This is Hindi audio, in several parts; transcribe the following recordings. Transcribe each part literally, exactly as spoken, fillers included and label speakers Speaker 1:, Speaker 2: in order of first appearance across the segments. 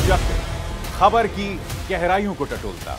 Speaker 1: चक्र खबर की गहराइयों को टटोलता।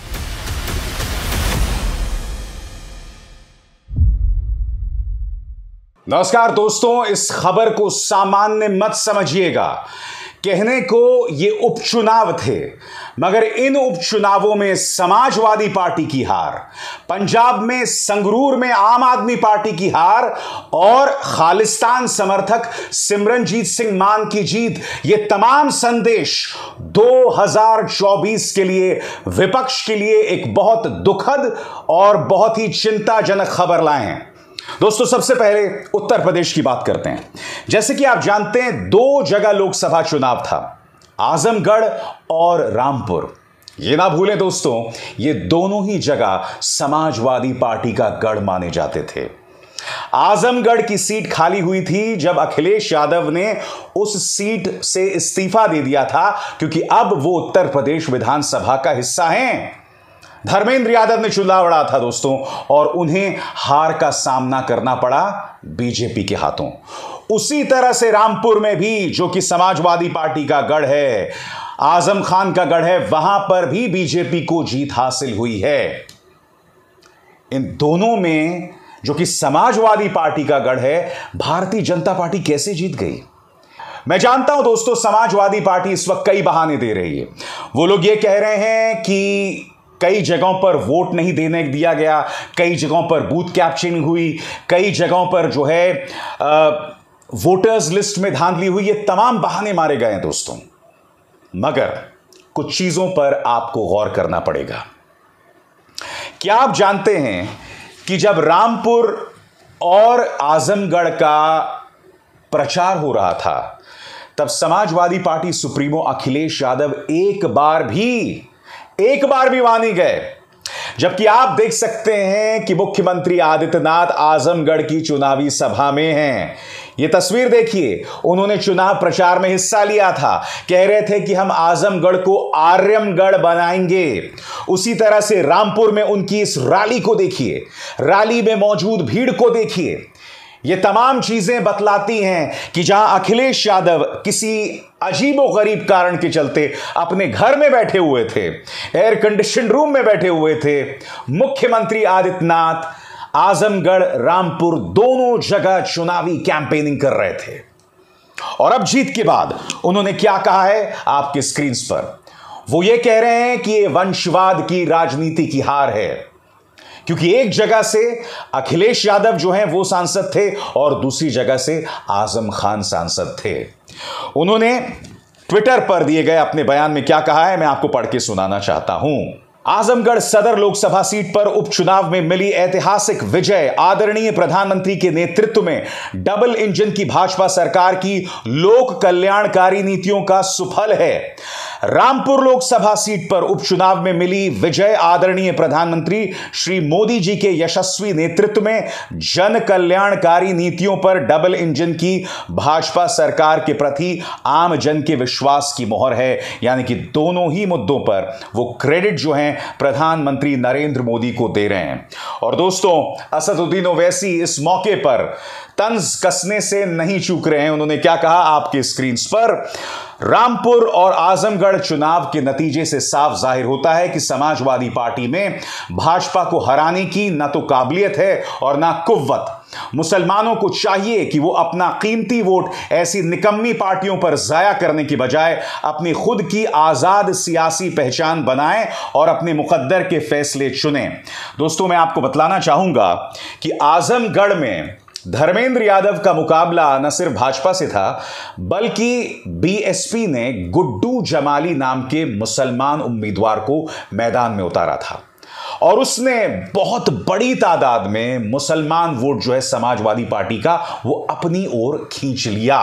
Speaker 1: नमस्कार दोस्तों, इस खबर को सामान्य मत समझिएगा। कहने को ये उपचुनाव थे, मगर इन उपचुनावों में समाजवादी पार्टी की हार, पंजाब में संगरूर में आम आदमी पार्टी की हार और खालिस्तान समर्थक सिमरनजीत सिंह मान की जीत, ये तमाम संदेश दो हज़ार चौबीस के लिए विपक्ष के लिए एक बहुत दुखद और बहुत ही चिंताजनक खबर लाए हैं। दोस्तों, सबसे पहले उत्तर प्रदेश की बात करते हैं। जैसे कि आप जानते हैं, दो जगह लोकसभा चुनाव था, आजमगढ़ और रामपुर। ये ना भूलें दोस्तों, ये दोनों ही जगह समाजवादी पार्टी का गढ़ माने जाते थे। आजमगढ़ की सीट खाली हुई थी जब अखिलेश यादव ने उस सीट से इस्तीफा दे दिया था, क्योंकि अब वो उत्तर प्रदेश विधानसभा का हिस्सा हैं। धर्मेंद्र यादव ने चुनाव लड़ा था दोस्तों, और उन्हें हार का सामना करना पड़ा बीजेपी के हाथों। उसी तरह से रामपुर में भी, जो कि समाजवादी पार्टी का गढ़ है, आजम खान का गढ़ है, वहां पर भी बीजेपी को जीत हासिल हुई है। इन दोनों में, जो कि समाजवादी पार्टी का गढ़ है, भारतीय जनता पार्टी कैसे जीत गई? मैं जानता हूं दोस्तों, समाजवादी पार्टी इस वक्त कई बहाने दे रही है। वो लोग ये कह रहे हैं कि कई जगहों पर वोट नहीं देने दिया गया, कई जगहों पर बूथ कैप्चरिंग हुई, कई जगहों पर जो है आ, वोटर्स लिस्ट में धांधली हुई। ये तमाम बहाने मारे गए हैं दोस्तों, मगर कुछ चीजों पर आपको गौर करना पड़ेगा। क्या आप जानते हैं कि जब रामपुर और आजमगढ़ का प्रचार हो रहा था, तब समाजवादी पार्टी सुप्रीमो अखिलेश यादव एक बार भी एक बार भी वहां नहीं गए। जबकि आप देख सकते हैं कि मुख्यमंत्री आदित्यनाथ आजमगढ़ की चुनावी सभा में हैं। यह तस्वीर देखिए, उन्होंने चुनाव प्रचार में हिस्सा लिया था। कह रहे थे कि हम आजमगढ़ को आर्यमगढ़ बनाएंगे। उसी तरह से रामपुर में उनकी इस रैली को देखिए, रैली में मौजूद भीड़ को देखिए। ये तमाम चीजें बतलाती हैं कि जहां अखिलेश यादव किसी अजीबोगरीब कारण के चलते अपने घर में बैठे हुए थे, एयर कंडीशन रूम में बैठे हुए थे, मुख्यमंत्री आदित्यनाथ आजमगढ़ रामपुर दोनों जगह चुनावी कैंपेनिंग कर रहे थे। और अब जीत के बाद उन्होंने क्या कहा है आपके स्क्रीन पर। वो ये कह रहे हैं कि ये वंशवाद की राजनीति की हार है, क्योंकि एक जगह से अखिलेश यादव जो हैं वो सांसद थे और दूसरी जगह से आजम खान सांसद थे। उन्होंने ट्विटर पर दिए गए अपने बयान में क्या कहा है, मैं आपको पढ़ के सुनाना चाहता हूं। आजमगढ़ सदर लोकसभा सीट पर उपचुनाव में मिली ऐतिहासिक विजय आदरणीय प्रधानमंत्री के नेतृत्व में डबल इंजन की भाजपा सरकार की लोक कल्याणकारी नीतियों का सुफल है। रामपुर लोकसभा सीट पर उपचुनाव में मिली विजय आदरणीय प्रधानमंत्री श्री मोदी जी के यशस्वी नेतृत्व में जन कल्याणकारी नीतियों पर डबल इंजन की भाजपा सरकार के प्रति आम जन के विश्वास की मोहर है। यानी कि दोनों ही मुद्दों पर वो क्रेडिट जो है प्रधानमंत्री नरेंद्र मोदी को दे रहे हैं। और दोस्तों, असदुद्दीन ओवैसी इस मौके पर तंज कसने से नहीं चूक रहे हैं। उन्होंने क्या कहा आपके स्क्रीन पर। रामपुर और आजमगढ़ चुनाव के नतीजे से साफ जाहिर होता है कि समाजवादी पार्टी में भाजपा को हराने की न तो काबिलियत है और ना कुव्वत। मुसलमानों को चाहिए कि वो अपना कीमती वोट ऐसी निकम्मी पार्टियों पर जाया करने की बजाय अपनी खुद की आजाद सियासी पहचान बनाएं और अपने मुकद्दर के फैसले चुनें। दोस्तों, मैं आपको बतलाना चाहूंगा कि आजमगढ़ में धर्मेंद्र यादव का मुकाबला न सिर्फ भाजपा से था, बल्कि बीएसपी ने गुड्डू जमाली नाम के मुसलमान उम्मीदवार को मैदान में उतारा था और उसने बहुत बड़ी तादाद में मुसलमान वोट जो है समाजवादी पार्टी का वो अपनी ओर खींच लिया।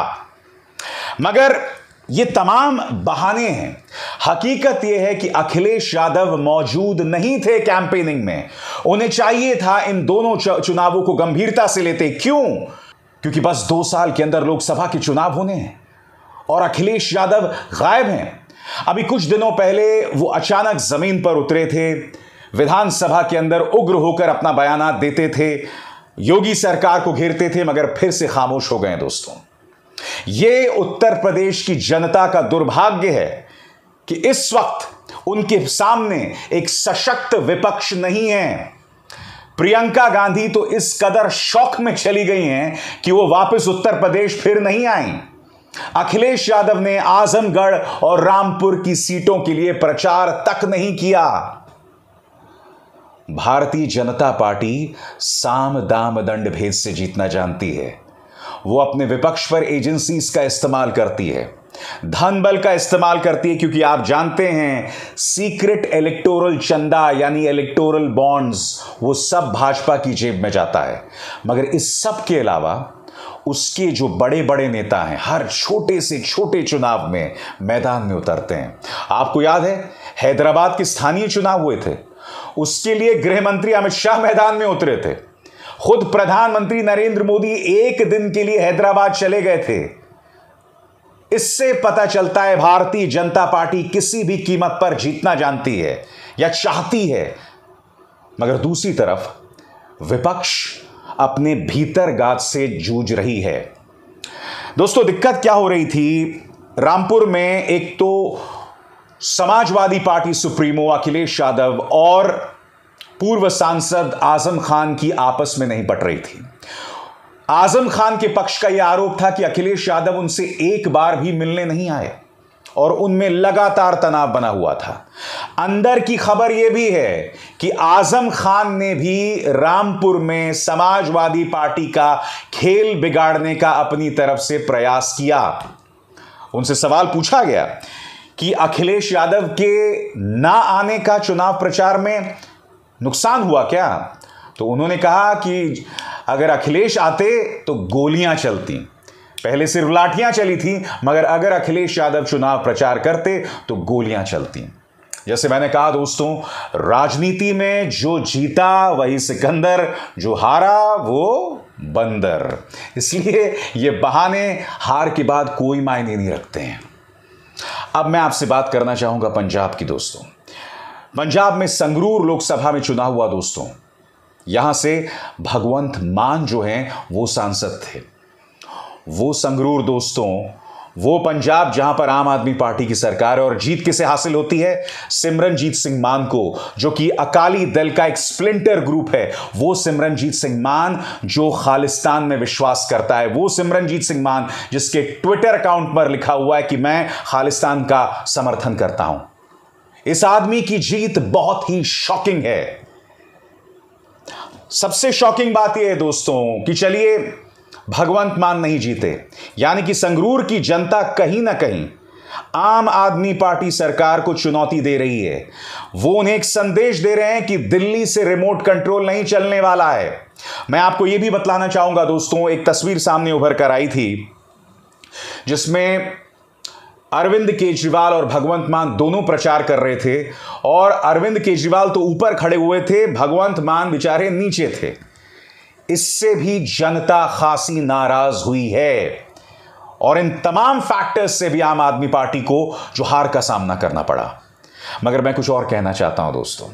Speaker 1: मगर ये तमाम बहाने हैं। हकीकत यह है कि अखिलेश यादव मौजूद नहीं थे कैंपेनिंग में। उन्हें चाहिए था इन दोनों चुनावों को गंभीरता से लेते। क्यों? क्योंकि बस दो साल के अंदर लोकसभा के चुनाव होने हैं और अखिलेश यादव गायब हैं। अभी कुछ दिनों पहले वो अचानक जमीन पर उतरे थे, विधानसभा के अंदर उग्र होकर अपना बयानात देते थे, योगी सरकार को घेरते थे, मगर फिर से खामोश हो गए। दोस्तों, यह उत्तर प्रदेश की जनता का दुर्भाग्य है कि इस वक्त उनके सामने एक सशक्त विपक्ष नहीं है। प्रियंका गांधी तो इस कदर शौक में चली गई हैं कि वो वापस उत्तर प्रदेश फिर नहीं आई। अखिलेश यादव ने आजमगढ़ और रामपुर की सीटों के लिए प्रचार तक नहीं किया। भारतीय जनता पार्टी साम दाम दंड भेद से जीतना जानती है। वो अपने विपक्ष पर एजेंसीज का इस्तेमाल करती है, धन बल का इस्तेमाल करती है, क्योंकि आप जानते हैं सीक्रेट इलेक्टोरल चंदा यानी इलेक्टोरल बॉन्ड्स वो सब भाजपा की जेब में जाता है। मगर इस सब के अलावा उसके जो बड़े बड़े नेता हैं हर छोटे से छोटे चुनाव में मैदान में उतरते हैं। आपको याद है हैदराबाद के स्थानीय चुनाव हुए थे, उसके लिए गृह मंत्री अमित शाह मैदान में उतरे थे। खुद प्रधानमंत्री नरेंद्र मोदी एक दिन के लिए हैदराबाद चले गए थे। इससे पता चलता है भारतीय जनता पार्टी किसी भी कीमत पर जीतना जानती है या चाहती है। मगर दूसरी तरफ विपक्ष अपने भीतर गाज से जूझ रही है। दोस्तों, दिक्कत क्या हो रही थी रामपुर में? एक तो समाजवादी पार्टी सुप्रीमो अखिलेश यादव और पूर्व सांसद आजम खान की आपस में नहीं पट रही थी। आजम खान के पक्ष का यह आरोप था कि अखिलेश यादव उनसे एक बार भी मिलने नहीं आए और उनमें लगातार तनाव बना हुआ था। अंदर की खबर यह भी है कि आजम खान ने भी रामपुर में समाजवादी पार्टी का खेल बिगाड़ने का अपनी तरफ से प्रयास किया। उनसे सवाल पूछा गया कि अखिलेश यादव के ना आने का चुनाव प्रचार में नुकसान हुआ क्या? तो उन्होंने कहा कि अगर अखिलेश आते तो गोलियां चलती। पहले सिर्फ लाठियां चली थी, मगर अगर अखिलेश यादव चुनाव प्रचार करते तो गोलियां चलती। जैसे मैंने कहा दोस्तों, राजनीति में जो जीता वही सिकंदर, जो हारा वो बंदर। इसलिए ये बहाने हार के बाद कोई मायने नहीं रखते हैं। अब मैं आपसे बात करना चाहूंगा पंजाब की। दोस्तों, पंजाब में संगरूर लोकसभा में चुनाव हुआ। दोस्तों, यहां से भगवंत मान जो हैं वो सांसद थे। वो संगरूर दोस्तों, वो पंजाब जहां पर आम आदमी पार्टी की सरकार है, और जीत किसे हासिल होती है? सिमरनजीत सिंह मान को, जो कि अकाली दल का एक स्प्लिंटर ग्रुप है। वो सिमरनजीत सिंह मान जो खालिस्तान में विश्वास करता है, वो सिमरनजीत सिंह मान जिसके ट्विटर अकाउंट पर लिखा हुआ है कि मैं खालिस्तान का समर्थन करता हूं। इस आदमी की जीत बहुत ही शॉकिंग है। सबसे शॉकिंग बात यह है दोस्तों कि चलिए भगवंत मान नहीं जीते, यानी कि संगरूर की जनता कहीं ना कहीं आम आदमी पार्टी सरकार को चुनौती दे रही है। वो उन्हें एक संदेश दे रहे हैं कि दिल्ली से रिमोट कंट्रोल नहीं चलने वाला है। मैं आपको यह भी बतलाना चाहूंगा दोस्तों, एक तस्वीर सामने उभर कर आई थी जिसमें अरविंद केजरीवाल और भगवंत मान दोनों प्रचार कर रहे थे, और अरविंद केजरीवाल तो ऊपर खड़े हुए थे, भगवंत मान बेचारे नीचे थे। इससे भी जनता खासी नाराज हुई है, और इन तमाम फैक्टर्स से भी आम आदमी पार्टी को जो हार का सामना करना पड़ा। मगर मैं कुछ और कहना चाहता हूं दोस्तों,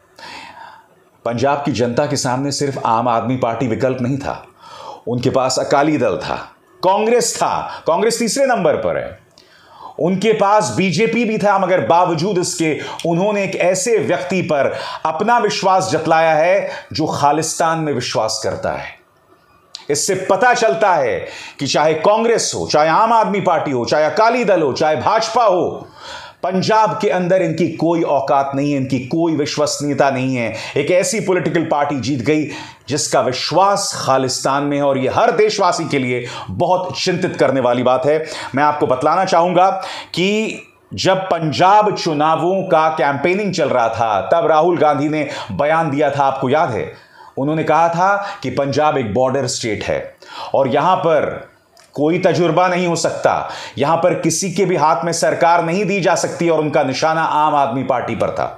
Speaker 1: पंजाब की जनता के सामने सिर्फ आम आदमी पार्टी विकल्प नहीं था, उनके पास अकाली दल था, कांग्रेस था, कांग्रेस तीसरे नंबर पर है, उनके पास बीजेपी भी था। मगर बावजूद इसके उन्होंने एक ऐसे व्यक्ति पर अपना विश्वास जतलाया है जो खालिस्तान में विश्वास करता है। इससे पता चलता है कि चाहे कांग्रेस हो, चाहे आम आदमी पार्टी हो, चाहे अकाली दल हो, चाहे भाजपा हो, पंजाब के अंदर इनकी कोई औकात नहीं है, इनकी कोई विश्वसनीयता नहीं है। एक ऐसी पॉलिटिकल पार्टी जीत गई जिसका विश्वास खालिस्तान में है, और यह हर देशवासी के लिए बहुत चिंतित करने वाली बात है। मैं आपको बतलाना चाहूंगा कि जब पंजाब चुनावों का कैंपेनिंग चल रहा था तब राहुल गांधी ने बयान दिया था, आपको याद है? उन्होंने कहा था कि पंजाब एक बॉर्डर स्टेट है और यहां पर कोई तजुर्बा नहीं हो सकता, यहां पर किसी के भी हाथ में सरकार नहीं दी जा सकती, और उनका निशाना आम आदमी पार्टी पर था।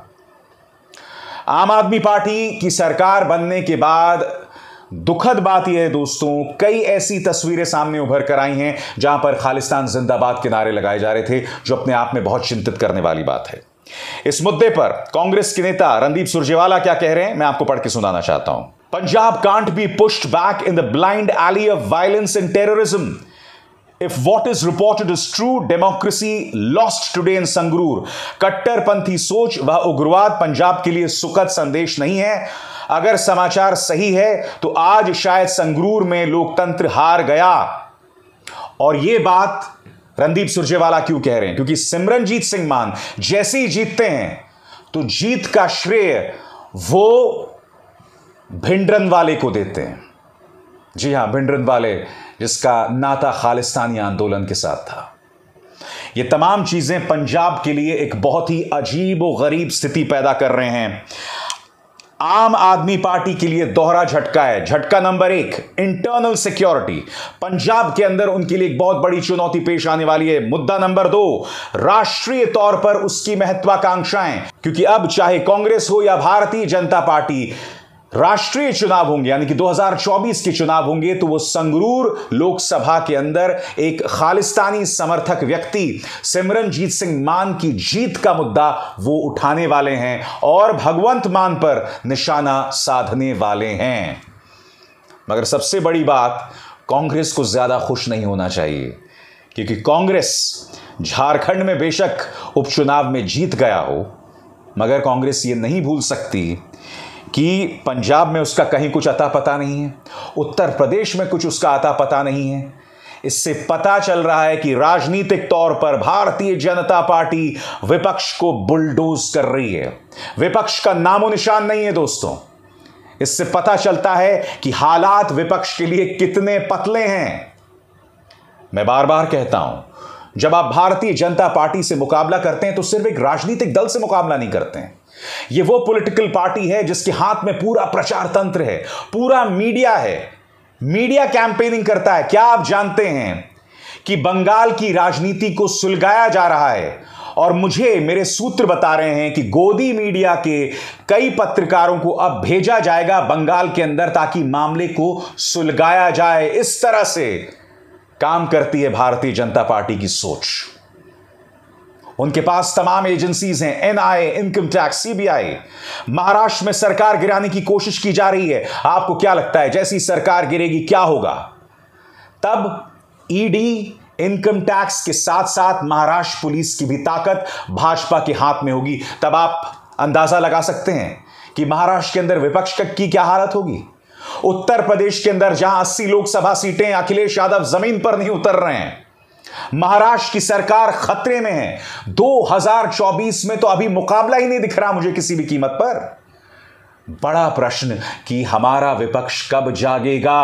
Speaker 1: आम आदमी पार्टी की सरकार बनने के बाद दुखद बात यह है दोस्तों, कई ऐसी तस्वीरें सामने उभर कर आई हैं जहां पर खालिस्तान जिंदाबाद के नारे लगाए जा रहे थे, जो अपने आप में बहुत चिंतित करने वाली बात है। इस मुद्दे पर कांग्रेस के नेता रणदीप सुरजेवाला क्या कह रहे हैं, मैं आपको पढ़ के सुनाना चाहता हूं। Punjab can't be pushed back in the blind alley of violence and terrorism. If what is reported is true, democracy lost today in Sangrur. कट्टरपंथी सोच व उग्रवाद पंजाब के लिए सुखद संदेश नहीं है। अगर समाचार सही है तो आज शायद संगरूर में लोकतंत्र हार गया। और यह बात रणदीप सुरजेवाला क्यों कह रहे हैं? क्योंकि सिमरनजीत सिंह मान जैसे ही जीतते हैं तो जीत का श्रेय वो भिंडरनवाले को देते हैं। जी हां, भिंडरनवाले, जिसका नाता खालिस्तानी आंदोलन के साथ था। ये तमाम चीजें पंजाब के लिए एक बहुत ही अजीब और गरीब स्थिति पैदा कर रहे हैं। आम आदमी पार्टी के लिए दोहरा झटका है। झटका नंबर एक, इंटरनल सिक्योरिटी। पंजाब के अंदर उनके लिए एक बहुत बड़ी चुनौती पेश आने वाली है। मुद्दा नंबर दो, राष्ट्रीय तौर पर उसकी महत्वाकांक्षाएं। क्योंकि अब चाहे कांग्रेस हो या भारतीय जनता पार्टी, राष्ट्रीय चुनाव होंगे, यानी कि दो हज़ार चौबीस के चुनाव होंगे, तो वो संगरूर लोकसभा के अंदर एक खालिस्तानी समर्थक व्यक्ति सिमरनजीत सिंह मान की जीत का मुद्दा वो उठाने वाले हैं और भगवंत मान पर निशाना साधने वाले हैं। मगर सबसे बड़ी बात, कांग्रेस को ज्यादा खुश नहीं होना चाहिए, क्योंकि कांग्रेस झारखंड में बेशक उपचुनाव में जीत गया हो, मगर कांग्रेस ये नहीं भूल सकती कि पंजाब में उसका कहीं कुछ अता पता नहीं है, उत्तर प्रदेश में कुछ उसका अता पता नहीं है। इससे पता चल रहा है कि राजनीतिक तौर पर भारतीय जनता पार्टी विपक्ष को बुलडोज कर रही है। विपक्ष का नामो निशान नहीं है दोस्तों। इससे पता चलता है कि हालात विपक्ष के लिए कितने पतले हैं। मैं बार बार कहता हूं, जब आप भारतीय जनता पार्टी से मुकाबला करते हैं तो सिर्फ एक राजनीतिक दल से मुकाबला नहीं करते हैं। यह वो पॉलिटिकल पार्टी है जिसके हाथ में पूरा प्रचार तंत्र है, पूरा मीडिया है, मीडिया कैंपेनिंग करता है। क्या आप जानते हैं कि बंगाल की राजनीति को सुलगाया जा रहा है? और मुझे मेरे सूत्र बता रहे हैं कि गोदी मीडिया के कई पत्रकारों को अब भेजा जाएगा बंगाल के अंदर ताकि मामले को सुलगाया जाए। इस तरह से काम करती है भारतीय जनता पार्टी की सोच। उनके पास तमाम एजेंसीज हैं, NIA, income tax, CBI. Maharashtra में सरकार गिराने की कोशिश की जा रही है। आपको क्या लगता है जैसी सरकार गिरेगी क्या होगा? तब ईडी, इनकम टैक्स के साथ साथ महाराष्ट्र पुलिस की भी ताकत भाजपा के हाथ में होगी। तब आप अंदाजा लगा सकते हैं कि महाराष्ट्र के अंदर विपक्ष की क्या हालत होगी। उत्तर प्रदेश के अंदर जहां अस्सी लोकसभा सीटें, अखिलेश यादव जमीन पर नहीं उतर रहे हैं। महाराष्ट्र की सरकार खतरे में है। दो हज़ार चौबीस में तो अभी मुकाबला ही नहीं दिख रहा मुझे किसी भी कीमत पर। बड़ा प्रश्न कि हमारा विपक्ष कब जागेगा?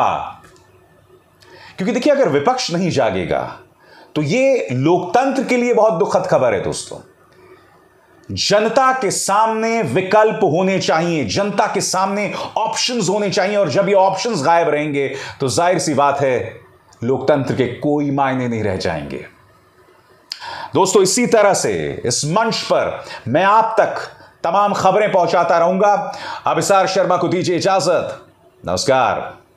Speaker 1: क्योंकि देखिए, अगर विपक्ष नहीं जागेगा तो यह लोकतंत्र के लिए बहुत दुखद खबर है दोस्तों। जनता के सामने विकल्प होने चाहिए, जनता के सामने ऑप्शंस होने चाहिए, और जब ये ऑप्शंस गायब रहेंगे तो जाहिर सी बात है लोकतंत्र के कोई मायने नहीं रह जाएंगे। दोस्तों, इसी तरह से इस मंच पर मैं आप तक तमाम खबरें पहुंचाता रहूंगा। अभिसार शर्मा को दीजिए इजाजत। नमस्कार।